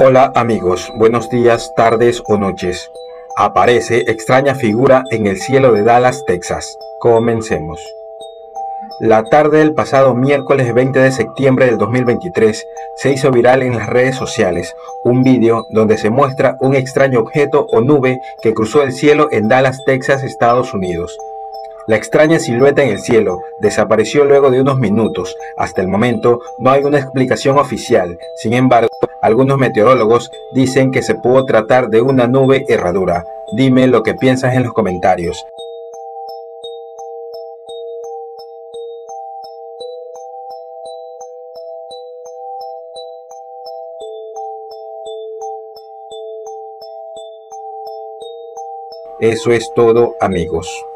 Hola amigos, buenos días, tardes o noches. Aparece extraña figura en el cielo de Dallas, Texas. Comencemos. La tarde del pasado miércoles 20 de septiembre del 2023 se hizo viral en las redes sociales un vídeo donde se muestra un extraño objeto o nube que cruzó el cielo en Dallas, Texas, Estados Unidos. La extraña silueta en el cielo desapareció luego de unos minutos. Hasta el momento no hay una explicación oficial. Sin embargo, algunos meteorólogos dicen que se pudo tratar de una nube herradura. Dime lo que piensas en los comentarios. Eso es todo, amigos.